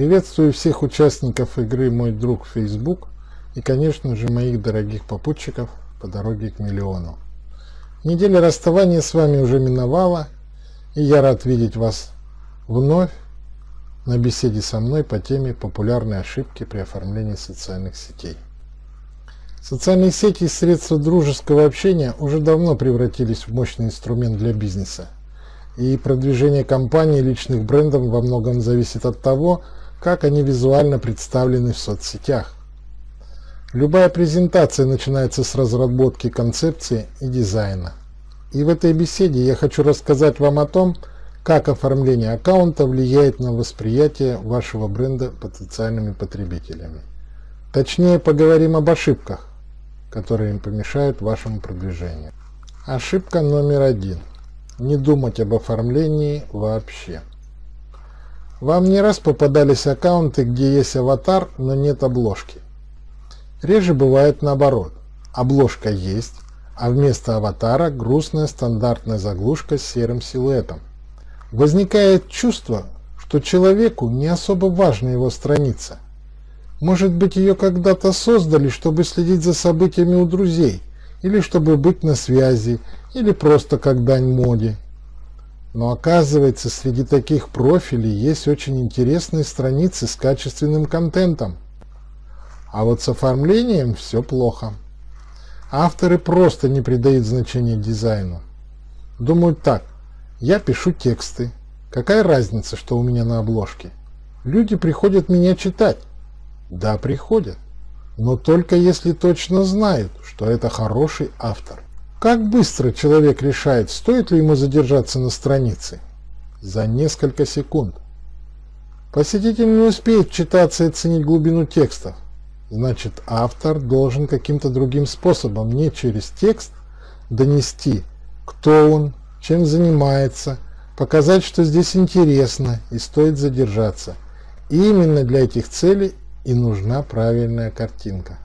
Приветствую всех участников игры «Мой друг Facebook» и, конечно же, моих дорогих попутчиков по дороге к миллиону. Неделя расставания с вами уже миновала, и я рад видеть вас вновь на беседе со мной по теме «Популярные ошибки при оформлении социальных сетей». Социальные сети и средства дружеского общения уже давно превратились в мощный инструмент для бизнеса, и продвижение компаний и личных брендов во многом зависит от того, как они визуально представлены в соцсетях. Любая презентация начинается с разработки концепции и дизайна. И в этой беседе я хочу рассказать вам о том, как оформление аккаунта влияет на восприятие вашего бренда потенциальными потребителями. Точнее, поговорим об ошибках, которые им помешают вашему продвижению. Ошибка номер 1. Не думать об оформлении вообще. Вам не раз попадались аккаунты, где есть аватар, но нет обложки. Реже бывает наоборот. Обложка есть, а вместо аватара грустная стандартная заглушка с серым силуэтом. Возникает чувство, что человеку не особо важна его страница. Может быть, ее когда-то создали, чтобы следить за событиями у друзей, или чтобы быть на связи, или просто как дань моде. Но оказывается, среди таких профилей есть очень интересные страницы с качественным контентом. А вот с оформлением все плохо. Авторы просто не придают значения дизайну. Думают так: я пишу тексты. Какая разница, что у меня на обложке? Люди приходят меня читать. Да, приходят. Но только если точно знают, что это хороший автор. Как быстро человек решает, стоит ли ему задержаться на странице? За несколько секунд. Посетитель не успеет читаться и оценить глубину текстов. Значит, автор должен каким-то другим способом, не через текст, донести, кто он, чем занимается, показать, что здесь интересно и стоит задержаться. И именно для этих целей и нужна правильная картинка.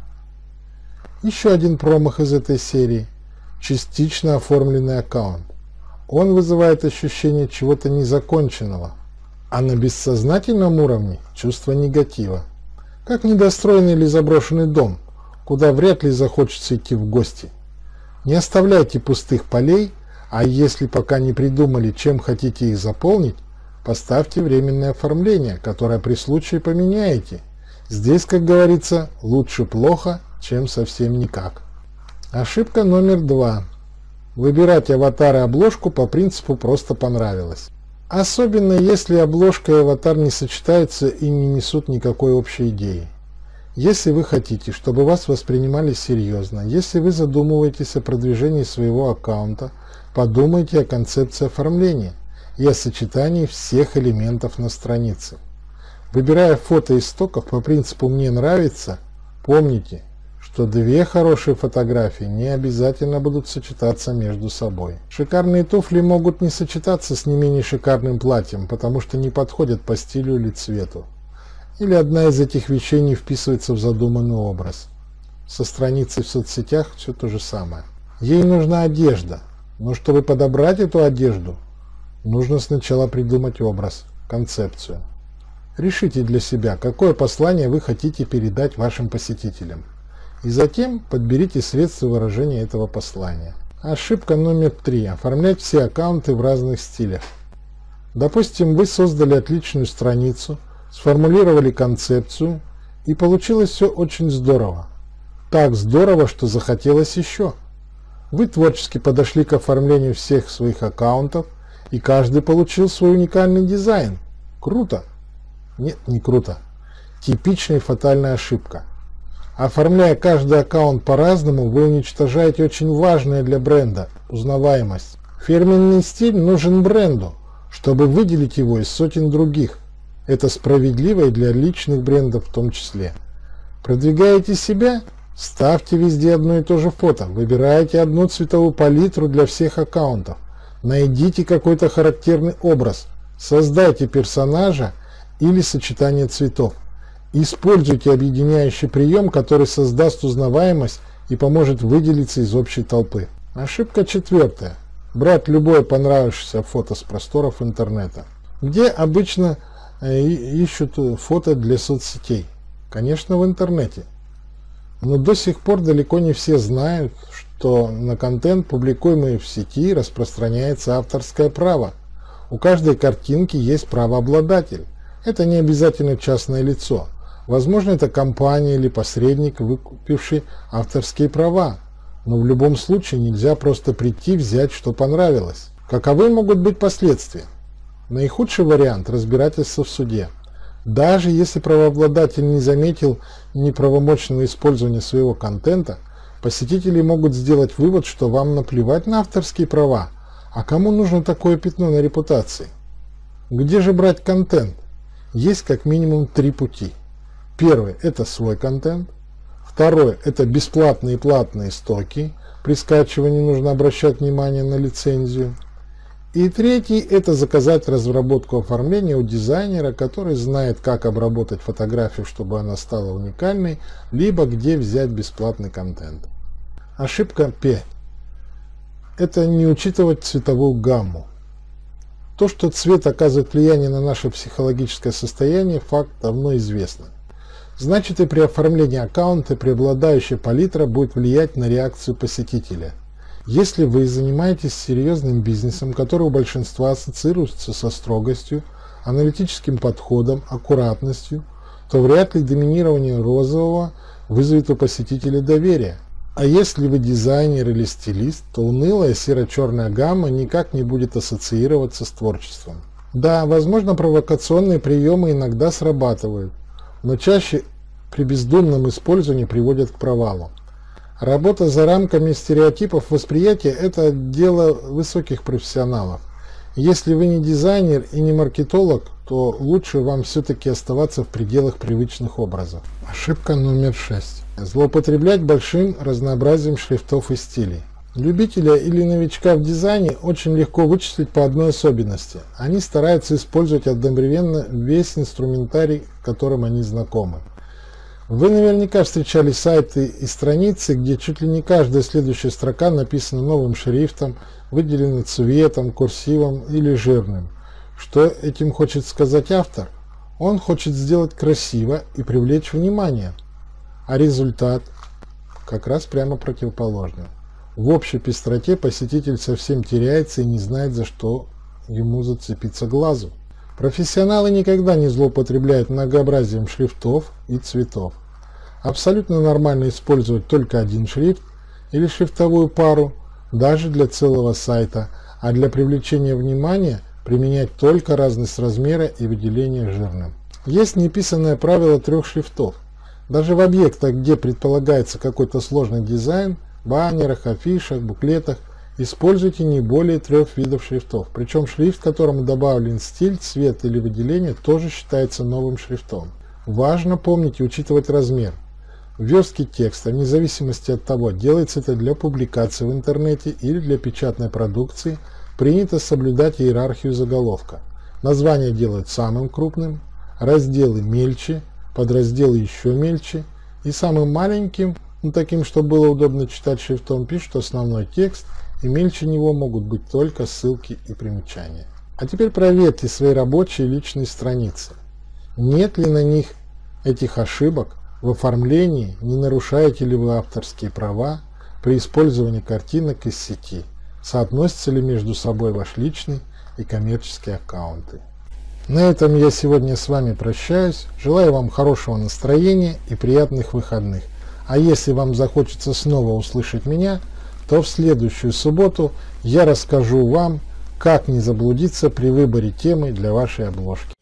Еще один промах из этой серии – частично оформленный аккаунт. Он вызывает ощущение чего-то незаконченного, а на бессознательном уровне чувство негатива. Как недостроенный или заброшенный дом, куда вряд ли захочется идти в гости. Не оставляйте пустых полей, а если пока не придумали, чем хотите их заполнить, поставьте временное оформление, которое при случае поменяете. Здесь, как говорится, лучше плохо, чем совсем никак. Ошибка номер 2. Выбирать аватар и обложку по принципу «просто понравилось». Особенно если обложка и аватар не сочетаются и не несут никакой общей идеи. Если вы хотите, чтобы вас воспринимали серьезно, если вы задумываетесь о продвижении своего аккаунта, подумайте о концепции оформления и о сочетании всех элементов на странице. Выбирая фото из стоков по принципу «мне нравится», помните, что две хорошие фотографии не обязательно будут сочетаться между собой. Шикарные туфли могут не сочетаться с не менее шикарным платьем, потому что не подходят по стилю или цвету. Или одна из этих вещей не вписывается в задуманный образ. Со страницей в соцсетях все то же самое. Ей нужна одежда, но чтобы подобрать эту одежду, нужно сначала придумать образ, концепцию. Решите для себя, какое послание вы хотите передать вашим посетителям. И затем подберите средства выражения этого послания. Ошибка номер 3. Оформлять все аккаунты в разных стилях. Допустим, вы создали отличную страницу, сформулировали концепцию, и получилось все очень здорово. Так здорово, что захотелось еще. Вы творчески подошли к оформлению всех своих аккаунтов, и каждый получил свой уникальный дизайн. Круто? Нет, не круто. Типичная фатальная ошибка. Оформляя каждый аккаунт по-разному, вы уничтожаете очень важное для бренда – узнаваемость. Фирменный стиль нужен бренду, чтобы выделить его из сотен других. Это справедливо и для личных брендов в том числе. Продвигаете себя? Ставьте везде одно и то же фото. Выбирайте одну цветовую палитру для всех аккаунтов. Найдите какой-то характерный образ. Создайте персонажа или сочетание цветов. Используйте объединяющий прием, который создаст узнаваемость и поможет выделиться из общей толпы. Ошибка 4. Брать любое понравившееся фото с просторов интернета. Где обычно ищут фото для соцсетей? Конечно, в интернете. Но до сих пор далеко не все знают, что на контент, публикуемый в сети, распространяется авторское право. У каждой картинки есть правообладатель. Это не обязательно частное лицо. Возможно, это компания или посредник, выкупивший авторские права. Но в любом случае нельзя просто прийти, взять, что понравилось. Каковы могут быть последствия? Наихудший вариант – разбирательство в суде. Даже если правообладатель не заметил неправомочного использования своего контента, посетители могут сделать вывод, что вам наплевать на авторские права, а кому нужно такое пятно на репутации? Где же брать контент? Есть как минимум 3 пути. Первый – это свой контент. Второй – это бесплатные и платные стоки. При скачивании нужно обращать внимание на лицензию. И третий – это заказать разработку оформления у дизайнера, который знает, как обработать фотографию, чтобы она стала уникальной, либо где взять бесплатный контент. Ошибка 5. Это не учитывать цветовую гамму. То, что цвет оказывает влияние на наше психологическое состояние, факт давно известный. Значит, и при оформлении аккаунта преобладающая палитра будет влиять на реакцию посетителя. Если вы занимаетесь серьезным бизнесом, который у большинства ассоциируется со строгостью, аналитическим подходом, аккуратностью, то вряд ли доминирование розового вызовет у посетителя доверие. А если вы дизайнер или стилист, то унылая серо-черная гамма никак не будет ассоциироваться с творчеством. Да, возможно, провокационные приемы иногда срабатывают, но чаще при бездумном использовании приводят к провалу. Работа за рамками стереотипов восприятия – это дело высоких профессионалов. Если вы не дизайнер и не маркетолог, то лучше вам все-таки оставаться в пределах привычных образов. Ошибка номер 6. Злоупотреблять большим разнообразием шрифтов и стилей. Любителя или новичка в дизайне очень легко вычислить по одной особенности. Они стараются использовать одновременно весь инструментарий, которым они знакомы. Вы наверняка встречали сайты и страницы, где чуть ли не каждая следующая строка написана новым шрифтом, выделена цветом, курсивом или жирным. Что этим хочет сказать автор? Он хочет сделать красиво и привлечь внимание. А результат как раз прямо противоположный. В общей пестроте посетитель совсем теряется и не знает, за что ему зацепиться глазу. Профессионалы никогда не злоупотребляют многообразием шрифтов и цветов. Абсолютно нормально использовать только один шрифт или шрифтовую пару, даже для целого сайта, а для привлечения внимания применять только разность размера и выделения жирным. Есть неписанное правило 3 шрифтов. Даже в объектах, где предполагается какой-то сложный дизайн, баннерах, афишах, буклетах, используйте не более 3 видов шрифтов. Причем шрифт, которому добавлен стиль, цвет или выделение, тоже считается новым шрифтом. Важно помнить и учитывать размер. В верстке текста, вне зависимости от того, делается это для публикации в интернете или для печатной продукции, принято соблюдать иерархию заголовка. Название делают самым крупным, разделы мельче, подразделы еще мельче, и самым маленьким, таким, чтобы было удобно читать шрифтом, пишут основной текст, и мельче него могут быть только ссылки и примечания. А теперь проверьте свои рабочие личные страницы. Нет ли на них этих ошибок в оформлении, не нарушаете ли вы авторские права при использовании картинок из сети, соотносятся ли между собой ваш личный и коммерческие аккаунты. На этом я сегодня с вами прощаюсь, желаю вам хорошего настроения и приятных выходных. А если вам захочется снова услышать меня, то в следующую субботу я расскажу вам, как не заблудиться при выборе темы для вашей обложки.